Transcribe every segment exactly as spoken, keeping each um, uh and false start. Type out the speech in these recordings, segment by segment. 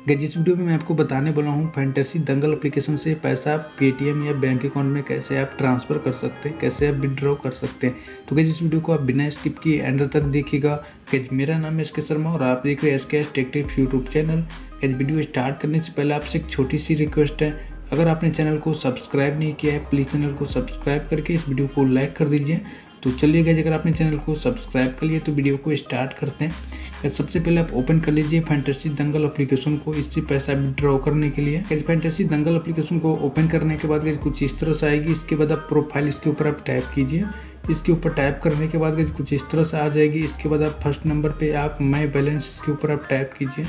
Guys जिस video में मैं आपको बताने वाला हूँ फैंटेसी दंगल एप्लीकेशन से पैसा पेटीएम या बैंक अकाउंट में कैसे आप ट्रांसफ़र कर सकते हैं, कैसे आप विड्रॉ कर सकते हैं। तो गाइस इस वीडियो को आप बिना स्किप किए एंड तक देखिएगा। गाइस मेरा नाम है एस के शर्मा और आप देख रहे हैं S K tech tips YouTube channel. Guys video start करने से पहले आपसे एक छोटी सी रिक्वेस्ट है, अगर आपने चैनल को सब्सक्राइब नहीं किया है प्लीज़ चैनल को सब्सक्राइब करके इस वीडियो को लाइक कर दीजिए। तो चलिए गाइस अगर आपने चैनल को सब्सक्राइब कर लिया तो वीडियो को स्टार्ट करते हैं। सबसे पहले आप ओपन कर लीजिए फैंटेसी दंगल एप्लीकेशन को, इससे पैसा विड्रॉ करने के लिए। फैंटेसी दंगल एप्लीकेशन को ओपन करने के बाद कुछ इस तरह से आएगी। इसके बाद आप प्रोफाइल इसके ऊपर आप टाइप कीजिए। इसके ऊपर टाइप करने के बाद कुछ इस तरह से आ जाएगी। इसके बाद आप फर्स्ट नंबर पे आप माई बैलेंस इसके ऊपर आप टाइप कीजिए।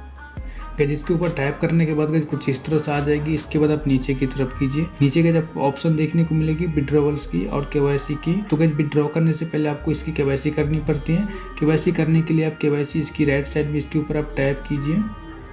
इसके ऊपर टाइप करने के बाद कुछ इस तरह से आ जाएगी। इसके बाद आप नीचे की तरफ कीजिए। नीचे के जब ऑप्शन देखने को मिलेगी विड्रॉवल्स की और केवाईसी की, तो गाइस विड्रॉ करने से पहले आपको इसकी केवाईसी करनी पड़ती है। केवाईसी करने के लिए आप केवाईसी इसकी राइट साइड में इसके ऊपर आप टाइप कीजिए।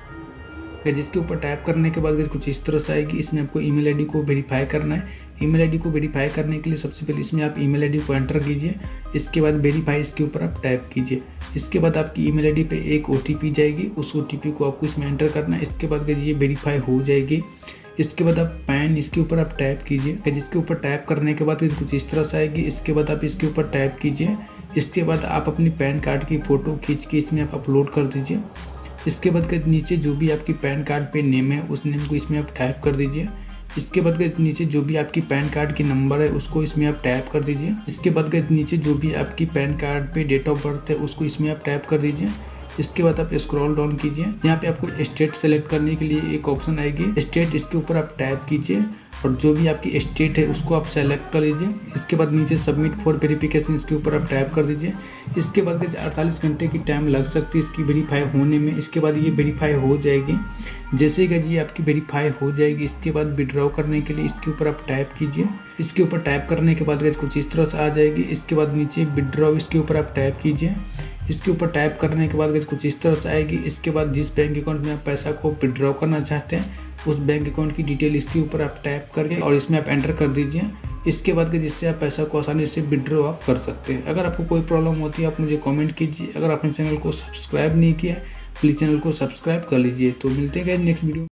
जिसके ऊपर टाइप करने के बाद कुछ इस तरह से आएगी। इसमें आपको ईमेल आईडी को वेरीफाई करना है। ईमेल आईडी को वेरीफाई करने के लिए सबसे पहले इसमें आप ईमेल आईडी को एंटर कीजिए। इसके बाद वेरीफाई इसके ऊपर आप टाइप कीजिए। इसके बाद आपकी ईमेल आईडी पे एक ओटीपी जाएगी, उस ओटीपी को आपको इसमें एंटर करना है। इसके बाद ये वेरीफाई हो जाएगी। इसके बाद आप पैन इसके ऊपर आप टाइप कीजिए। जिसके ऊपर टाइप करने के बाद कुछ इस तरह से आएगी। इसके बाद आप इसके ऊपर टाइप कीजिए। इसके बाद आप अपनी पैन कार्ड की फ़ोटो खींच के इसमें आप अपलोड कर दीजिए। इसके बाद नीचे जो भी आपकी पैन कार्ड पे नेम है उस नेम को इसमें आप टाइप कर दीजिए। इसके बाद नीचे जो भी आपकी पैन कार्ड की नंबर है उसको इसमें आप टाइप कर दीजिए। इसके बाद नीचे जो भी आपकी पैन कार्ड पे डेट ऑफ बर्थ है उसको इसमें आप टाइप कर दीजिए। इसके बाद आप स्क्रॉल डाउन कीजिए। यहाँ पे आपको स्टेट सेलेक्ट करने के लिए एक ऑप्शन आएगी, स्टेट इसके ऊपर आप टाइप कीजिए और जो भी आपकी स्टेट है उसको आप सेलेक्ट कर लीजिए। इसके बाद नीचे सबमिट फॉर वेरिफिकेशन इसके ऊपर आप टाइप कर दीजिए। इसके बाद अड़तालीस घंटे की टाइम लग सकती है इसकी वेरीफाई होने में। इसके बाद ये वेरीफाई हो जाएगी। जैसे ही ये आपकी वेरीफाई हो जाएगी इसके बाद विड्रॉ करने के लिए इसके ऊपर आप टाइप कीजिए। इसके ऊपर टाइप करने के बाद कुछ इस तरह से आ जाएगी। इसके बाद नीचे विड्रॉ इसके ऊपर आप टाइप कीजिए। इसके ऊपर टाइप करने के बाद कुछ इस तरह से आएगी। इसके बाद जिस बैंक अकाउंट में आप पैसा को विड्रॉ करना चाहते हैं उस बैंक अकाउंट की डिटेल इसके ऊपर आप टाइप करके और इसमें आप एंटर कर दीजिए। इसके बाद के जिससे आप पैसा को आसानी से विड्रॉ आप कर सकते हैं। अगर आपको कोई प्रॉब्लम होती है आप मुझे कमेंट कीजिए। अगर आपने चैनल को सब्सक्राइब नहीं किया प्लीज़ चैनल को सब्सक्राइब कर लीजिए। तो मिलते हैं नेक्स्ट वीडियो।